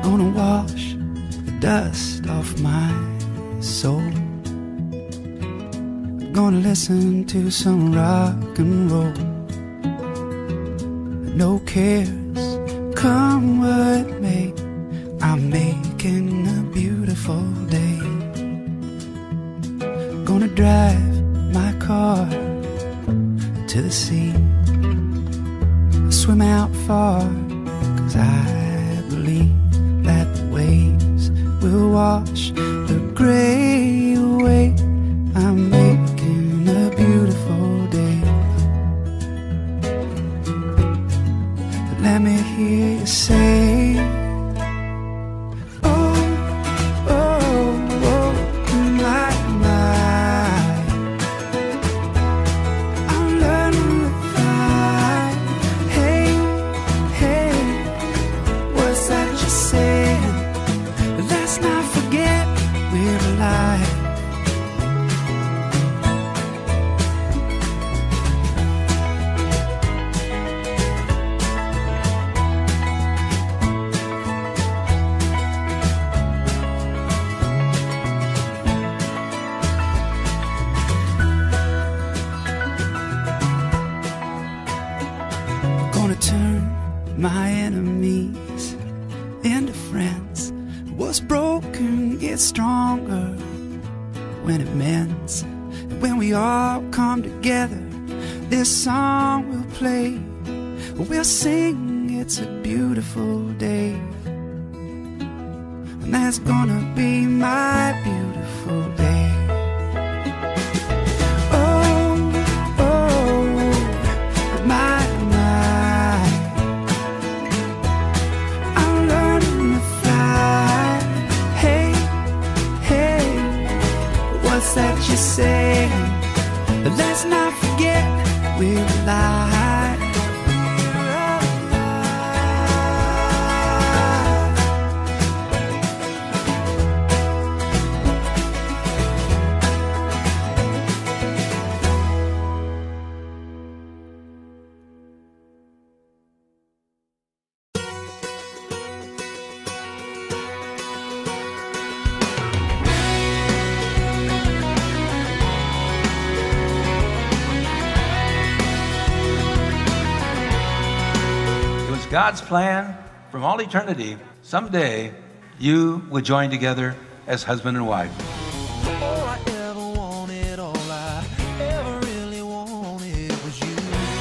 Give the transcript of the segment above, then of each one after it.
gonna wash the dust off my soul. I'm gonna listen to some rock and roll. No cares, come what may, I'm making a beautiful day. Gonna drive my car to the sea, swim out far, 'cause I believe that the waves will wash the gray away. I'm making a beautiful day. Let me hear you say, oh, oh, oh, my, my. I'm learning to fly. Hey, hey, what's that you're saying? Let's not forget we're alive. Gonna turn my enemies into friends. What's broken gets stronger when it mends. And when we all come together, this song will play. We'll sing, it's a beautiful day. And that's gonna be my beautiful day. Oh, oh, my, my. I'm learning to fly. Hey, hey, what's that you're saying? Let's not forget we're alive. God's plan from all eternity, someday you would join together as husband and wife. All I ever wanted, all I ever really wanted was you.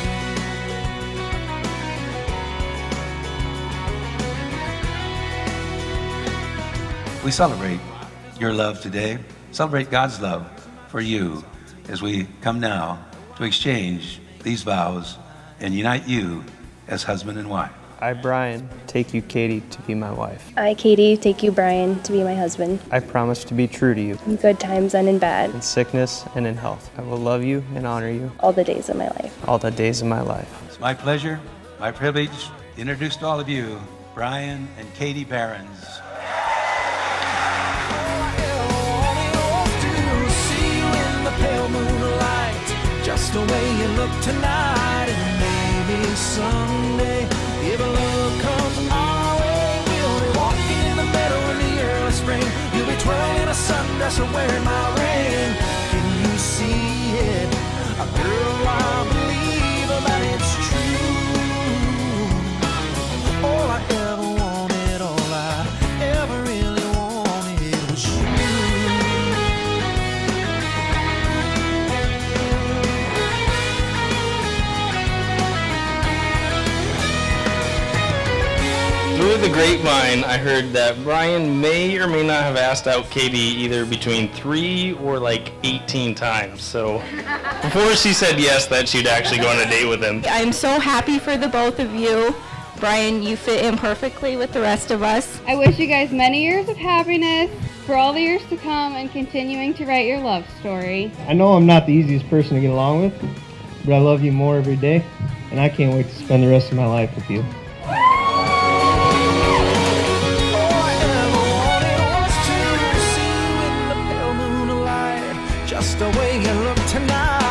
We celebrate your love today, celebrate God's love for you as we come now to exchange these vows and unite you as husband and wife. I, Brian, take you, Katie, to be my wife. I, Katie, take you, Brian, to be my husband. I promise to be true to you. In good times and in bad. In sickness and in health. I will love you and honor you. All the days of my life. All the days of my life. It's my pleasure, my privilege to introduce to all of you, Brian and Katie Behrens. Just the way you look tonight, and maybe someday, if love comes our way, we'll be walking in the meadow in the early spring. You'll be twirling a sundress and wearing my ring. Can you see it? A girl, I believe that it's true. All I ever wanted, all I ever really wanted was you. Through the grapevine, I heard that Brian may or may not have asked out Katie either between 3 or like 18 times. So before she said yes, that she'd actually go on a date with him. I'm so happy for the both of you. Brian, you fit in perfectly with the rest of us. I wish you guys many years of happiness for all the years to come and continuing to write your love story. I know I'm not the easiest person to get along with, but I love you more every day, and I can't wait to spend the rest of my life with you. Just the way you look tonight.